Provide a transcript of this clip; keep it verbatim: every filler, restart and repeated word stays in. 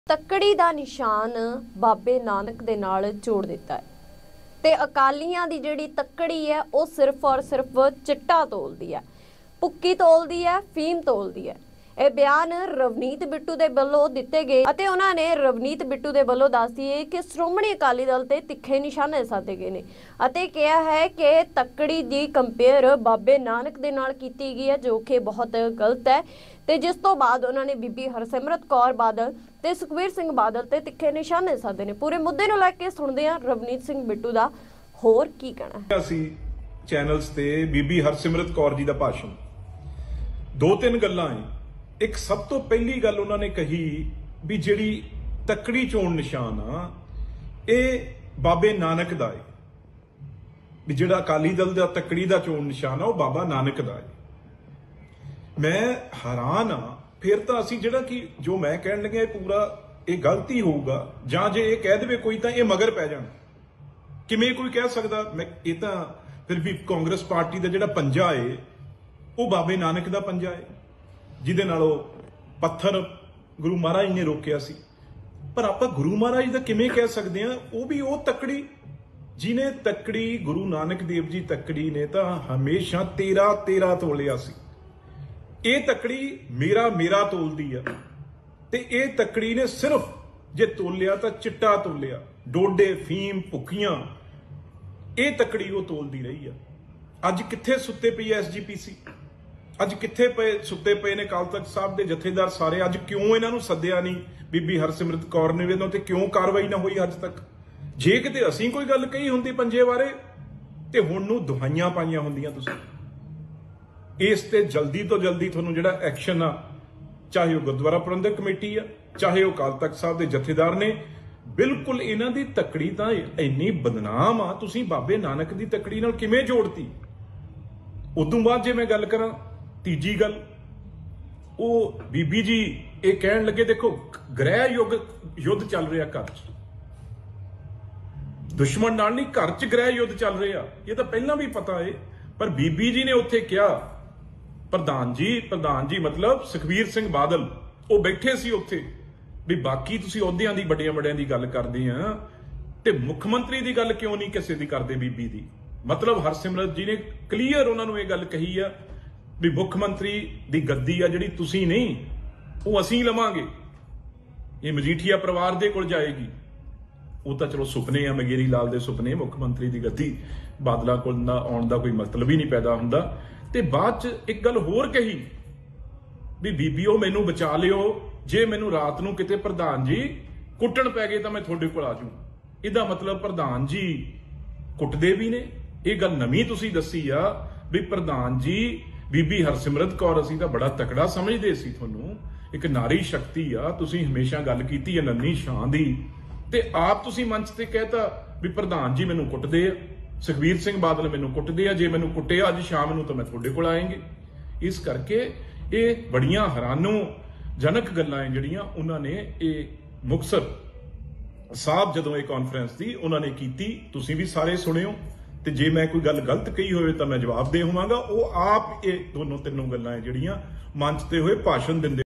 ਤੱਕੜੀ ਦਾ ਨਿਸ਼ਾਨ ਬਾਬੇ ਨਾਨਕ ਦੇ ਨਾਲ ਜੋੜ ਦਿੱਤਾ ਹੈ ਤੇ ਅਕਾਲੀਆਂ ਦੀ ਜਿਹੜੀ ਤੱਕੜੀ ਹੈ ਉਹ ਸਿਰਫ ਔਰ ਸਿਰਫ ਚਿੱਟਾ ਤੋਲਦੀ ਹੈ, ਭੁੱਕੀ ਤੋਲਦੀ ਹੈ, ਫੀਮ ਤੋਲਦੀ ਹੈ। ਇਹ ਬਿਆਨ ਰਵਨੀਤ ਬਿੱਟੂ ਦੇ ਵੱਲੋਂ ਦਿੱਤੇ ਗਏ ਅਤੇ ਉਹਨਾਂ ਨੇ ਰਵਨੀਤ ਬਿੱਟੂ ਦੇ ਵੱਲੋਂ ਦੱਸ ਦਿੱਤੀ ਕਿ ਸ਼੍ਰੋਮਣੀ ਅਕਾਲੀ ਦਲ ਤੇ ਤਿੱਖੇ ਨਿਸ਼ਾਨੇ ਸਾਧੇ ਗਏ ਨੇ ਅਤੇ ਕਿਹਾ ਹੈ ਕਿ ਤੱਕੜੀ ਦੀ ਕੰਪੇਅਰ ਬਾਬੇ ਨਾਨਕ ਦੇ ਨਾਲ ਕੀਤੀ ਗਈ ਹੈ, ਜੋ ਕਿ ਬਹੁਤ ਗਲਤ ਹੈ। ਤੇ ਜਿਸ ਤੋਂ ਬਾਅਦ ਉਹਨਾਂ ਨੇ ਬੀਬੀ ਹਰਸਿਮਰਤ ਕੌਰ ਬਾਦਲ ਤੇ ਸੁਖਬੀਰ ਸਿੰਘ ਬਾਦਲ ਤੇ ਤਿੱਖੇ ਨਿਸ਼ਾਨੇ ਸਾਧੇ ਨੇ। ਪੂਰੇ ਮੁੱਦੇ ਨੂੰ ਲੈ ਕੇ ਸੁਣਦੇ ਹਾਂ ਰਵਨੀਤ ਸਿੰਘ ਬਿੱਟੂ ਦਾ ਹੋਰ ਕੀ ਕਹਿਣਾ ਹੈ। ਅਸੀਂ ਚੈਨਲਸ ਤੇ ਬੀਬੀ ਹਰਸਿਮਰਤ ਕੌਰ ਜੀ ਦਾ ਭਾਸ਼ਣ, ਦੋ ਤਿੰਨ ਗੱਲਾਂ ਹੈ। ਇੱਕ ਸਭ ਤੋਂ ਪਹਿਲੀ ਗੱਲ ਉਹਨਾਂ ਨੇ ਕਹੀ ਵੀ ਜਿਹੜੀ ਤੱਕੜੀ ਚੋਣ ਨਿਸ਼ਾਨ ਆ ਇਹ ਬਾਬੇ ਨਾਨਕ ਦਾ ਹੈ, ਵੀ ਜਿਹੜਾ ਅਕਾਲੀ ਦਲ ਦਾ ਤੱਕੜੀ ਦਾ ਚੋਣ ਨਿਸ਼ਾਨ ਆ ਉਹ ਬਾਬਾ ਨਾਨਕ ਦਾ ਹੈ। ਮੈਂ ਹੈਰਾਨ ਆ। ਫਿਰ ਤਾਂ ਅਸੀਂ ਜਿਹੜਾ ਕਿ ਜੋ ਮੈਂ ਕਹਿਣ ਲੱਗਿਆ ਇਹ ਪੂਰਾ ਇਹ ਗਲਤੀ ਹੋਊਗਾ, ਜਾਂ ਜੇ ਇਹ ਕਹਿ ਦੇਵੇ ਕੋਈ ਤਾਂ ਇਹ ਮਗਰ ਪੈ ਜਾਣ। ਕਿਵੇਂ ਕੋਈ ਕਹਿ ਸਕਦਾ? ਮੈਂ ਇਹ ਤਾਂ ਫਿਰ ਵੀ ਕਾਂਗਰਸ ਪਾਰਟੀ ਦਾ ਜਿਹੜਾ ਪੰਜਾ ਏ ਉਹ ਬਾਬੇ ਨਾਨਕ ਦਾ ਪੰਜਾ ਏ, ਜਿਹਦੇ ਨਾਲ ਉਹ ਪੱਥਰ ਗੁਰੂ ਮਹਾਰਾਜ ਨੇ ਰੋਕਿਆ ਸੀ। ਪਰ ਆਪਾਂ ਗੁਰੂ ਮਹਾਰਾਜ ਦਾ ਕਿਵੇਂ ਕਹਿ ਸਕਦੇ ਆ? ਉਹ ਵੀ ਉਹ ਤੱਕੜੀ ਜਿਹਨੇ ਤੱਕੜੀ ਗੁਰੂ ਨਾਨਕ ਦੇਵ ਜੀ ਤੱਕੜੀ ਨੇ ਤਾਂ ਹਮੇਸ਼ਾ ਤੇਰਾ ਤੇਰਾ ਤੋਲਿਆ ਸੀ। ਇਹ ਤੱਕੜੀ ਮੇਰਾ ਮੇਰਾ ਤੋਲਦੀ ਆ ਤੇ ਇਹ ਤੱਕੜੀ ਨੇ ਸਿਰਫ ਜੇ ਤੋਲਿਆ ਤਾਂ ਚਿੱਟਾ ਤੋਲਿਆ, ਡੋਡੇ ਫੀਮ ਭੁੱਕੀਆਂ, ਇਹ ਤੱਕੜੀ ਉਹ ਤੋਲਦੀ ਰਹੀ ਆ। ਅੱਜ ਕਿੱਥੇ ਸੁੱਤੇ ਪਈ ਐਸ ਜੀ ਪੀ ਸੀ? ਅੱਜ ਕਿੱਥੇ ਪਏ ਸੁੱਤੇ ਪਏ ਨੇ ਅਕਾਲ ਤਖਤ ਸਾਹਿਬ ਦੇ ਜਥੇਦਾਰ ਸਾਰੇ? ਅੱਜ ਕਿਉਂ ਇਹਨਾਂ ਨੂੰ ਸੱਦਿਆ ਨਹੀਂ ਬੀਬੀ ਹਰਸਿਮਰਤ ਕੌਰ ਨੇ? ਇਹਨਾਂ ਤੇ ਕਿਉਂ ਕਾਰਵਾਈ ਨਾ ਹੋਈ ਅੱਜ ਤੱਕ? ਜੇ ਕਿਤੇ ਅਸੀਂ ਕੋਈ ਗੱਲ ਕਹੀ ਹੁੰਦੀ ਪੰਜੇ ਬਾਰੇ ਤੇ ਹੁਣ ਨੂੰ ਦੁਹਾਈਆਂ ਪਾਈਆਂ ਹੁੰਦੀਆਂ ਤੁਸੀਂ। ਇਸ ਤੇ ਜਲਦੀ ਤੋਂ ਜਲਦੀ ਤੁਹਾਨੂੰ ਜਿਹੜਾ ਐਕਸ਼ਨ ਆ, ਚਾਹੇ ਉਹ ਗੁਰਦੁਆਰਾ ਪ੍ਰਬੰਧਕ ਕਮੇਟੀ ਆ, ਚਾਹੇ ਉਹ ਅਕਾਲ ਤਖਤ ਸਾਹਿਬ ਦੇ ਜਥੇਦਾਰ ਨੇ, ਬਿਲਕੁਲ ਇਹਨਾਂ ਦੀ ਤੱਕੜੀ ਤਾਂ ਇੰਨੀ ਬਦਨਾਮ ਆ। ਤੁਸੀਂ ਬਾਬੇ ਨਾਨਕ ਦੀ ਤੱਕੜੀ ਨਾਲ ਕਿਵੇਂ ਜੋੜਤੀ? ਉਦੋਂ ਬਾਅਦ ਜੇ ਮੈਂ ਗੱਲ ਕਰਾਂ ਤੀਜੀ ਗੱਲ, ਉਹ ਬੀਬੀ ਜੀ ਇਹ ਕਹਿਣ ਲੱਗੇ ਦੇਖੋ ਗ੍ਰਹਿ ਯੁੱਗ ਯੁੱਧ ਚੱਲ ਰਿਹਾ ਘਰ 'ਚ, ਦੁਸ਼ਮਣ ਨਾਲ ਨਹੀਂ ਘਰ 'ਚ ਗ੍ਰਹਿ ਯੁੱਧ ਚੱਲ ਰਿਹਾ। ਇਹ ਤਾਂ ਪਹਿਲਾਂ ਵੀ ਪਤਾ ਏ, ਪਰ ਬੀਬੀ ਜੀ ਨੇ ਉੱਥੇ ਕਿਹਾ ਪ੍ਰਧਾਨ ਜੀ ਪ੍ਰਧਾਨ ਜੀ ਮਤਲਬ ਸੁਖਬੀਰ ਸਿੰਘ ਬਾਦਲ ਉਹ ਬੈਠੇ ਸੀ ਉੱਥੇ, ਵੀ ਬਾਕੀ ਤੁਸੀਂ ਅਹੁਦਿਆਂ ਦੀ ਵੱਡਿਆਂ ਵੱਡਿਆਂ ਦੀ ਗੱਲ ਕਰਦੇ ਆ ਤੇ ਮੁੱਖ ਮੰਤਰੀ ਦੀ ਗੱਲ ਕਿਉਂ ਨਹੀਂ ਕਿਸੇ ਦੀ ਕਰਦੇ? ਬੀਬੀ ਦੀ ਮਤਲਬ ਹਰਸਿਮਰਤ ਜੀ ਨੇ ਕਲੀਅਰ ਉਹਨਾਂ ਨੂੰ ਇਹ ਗੱਲ ਕਹੀ ਆ ਵੀ ਮੁੱਖ ਮੰਤਰੀ ਦੀ ਗੱਦੀ ਆ ਜਿਹੜੀ ਤੁਸੀਂ ਨਹੀਂ, ਉਹ ਅਸੀਂ ਲਵਾਂਗੇ, ਇਹ ਮਜੀਠੀਆ ਪਰਿਵਾਰ ਦੇ ਕੋਲ ਜਾਏਗੀ। ਉਹ ਤਾਂ ਚਲੋ ਸੁਪਨੇ ਆ, ਮਗੇਰੀ ਲਾਲ ਦੇ ਸੁਪਨੇ, ਮੁੱਖ ਮੰਤਰੀ ਦੀ ਗੱਦੀ ਬਾਦਲਾਂ ਕੋਲ ਨਾ ਆਉਣ ਦਾ ਕੋਈ ਮਤਲਬ ਹੀ ਨਹੀਂ ਪੈਦਾ ਹੁੰਦਾ। ਤੇ ਬਾਅਦ ਚ ਇੱਕ ਗੱਲ ਹੋਰ ਕਹੀ ਵੀ ਬੀਬੀਓ ਮੈਨੂੰ ਬਚਾ ਲਿਓ, ਜੇ ਮੈਨੂੰ ਰਾਤ ਨੂੰ ਕਿਤੇ ਪ੍ਰਧਾਨ ਜੀ ਕੁੱਟਣ ਪੈ ਗਏ ਤਾਂ ਮੈਂ ਤੁਹਾਡੇ ਕੋਲ ਆ ਜਾਊਂ। ਇਹਦਾ ਮਤਲਬ ਪ੍ਰਧਾਨ ਜੀ ਕੁੱਟਦੇ ਵੀ ਨੇ। ਇਹ ਗੱਲ ਨਵੀਂ ਤੁਸੀਂ ਦੱਸੀ ਆ ਵੀ ਪ੍ਰਧਾਨ ਜੀ ਬੀਬੀ ਹਰਸਿਮਰਤ ਕੌਰ ਅਸੀਂ ਤਾਂ ਬੜਾ ਤਕੜਾ ਸਮਝਦੇ ਸੀ ਤੁਹਾਨੂੰ, ਇੱਕ ਨਾਰੀ ਸ਼ਕਤੀ ਆ, ਤੁਸੀਂ ਹਮੇਸ਼ਾ ਗੱਲ ਕੀਤੀ ਹੈ ਨੰਨੀ ਸ਼ਾਂ ਦੀ, ਤੇ ਆਪ ਤੁਸੀਂ ਮੰਚ ਤੇ ਕਹਿਤਾ ਵੀ ਪ੍ਰਧਾਨ ਜੀ ਮੈਨੂੰ ਕੁੱਟਦੇ ਆ, ਸੁਖਬੀਰ ਸਿੰਘ ਬਾਦਲ ਮੈਨੂੰ ਕੁੱਟਦੇ ਆ, ਜੇ ਮੈਨੂੰ ਕੁੱਟਿਆ ਅੱਜ ਸ਼ਾਮ ਨੂੰ ਤਾਂ ਮੈਂ ਤੁਹਾਡੇ ਕੋਲ ਆਏਂਗੇ। ਇਸ ਕਰਕੇ ਇਹ ਬੜੀਆਂ ਹੈਰਾਨੋਜਨਕ ਗੱਲਾਂ ਜਿਹੜੀਆਂ ਉਹਨਾਂ ਨੇ ਇਹ ਮੁਕਤਸਰ ਸਾਹਿਬ ਜਦੋਂ ਇਹ ਕਾਨਫਰੰਸ ਦੀ ਉਹਨਾਂ ਨੇ ਕੀਤੀ, ਤੁਸੀਂ ਵੀ ਸਾਰੇ ਸੁਣਿਓ। ਤੇ ਜੇ ਮੈਂ ਕੋਈ ਗੱਲ ਗਲਤ ਕਹੀ ਹੋਵੇ ਤਾਂ ਮੈਂ ਜਵਾਬ ਦੇ ਹੋਵਾਂਗਾ। ਉਹ ਆਪ ਇਹ ਦੋਨੋਂ ਤਿੰਨੋਂ ਗੱਲਾਂ ਜਿਹੜੀਆਂ ਮੰਚ ਤੇ ਹੋਏ ਭਾਸ਼ਣ ਦਿੰਦੇ